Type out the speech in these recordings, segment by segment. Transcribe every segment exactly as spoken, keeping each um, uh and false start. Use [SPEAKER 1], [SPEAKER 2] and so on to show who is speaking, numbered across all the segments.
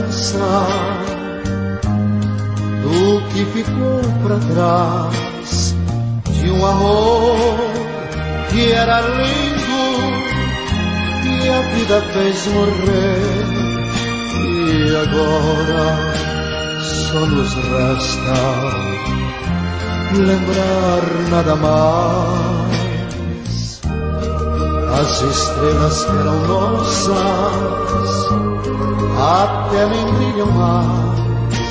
[SPEAKER 1] esperança do que ficou pra trás, de um amor que era lindo e a vida fez morrer. E agora só nos resta lembrar nada mais. As estrelas que eram nossas até nem brilham mais.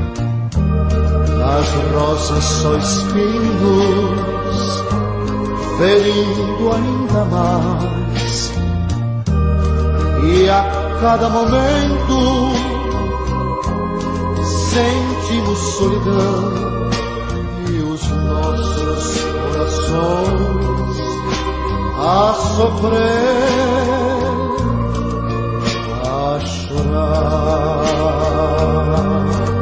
[SPEAKER 1] Nas rosas só espinhos, ferindo ainda mais. E a cada momento sentimos solidão, e os nossos corações a sofrer, a chorar.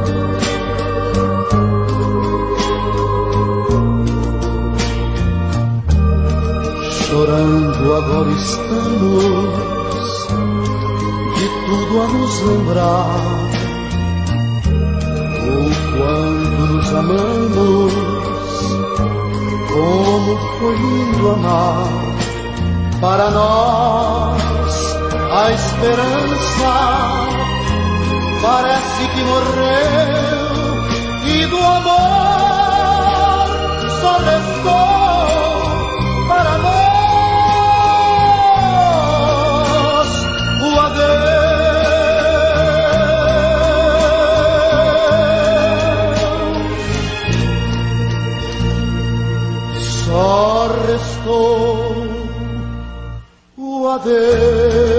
[SPEAKER 1] Chorando agora estamos, de tudo a nos lembrar, o quanto nos amamos, como foi lindo amar. Para nós a esperança parece que morreu, e do amor só restou para nós o adeus. Só restou o adeus.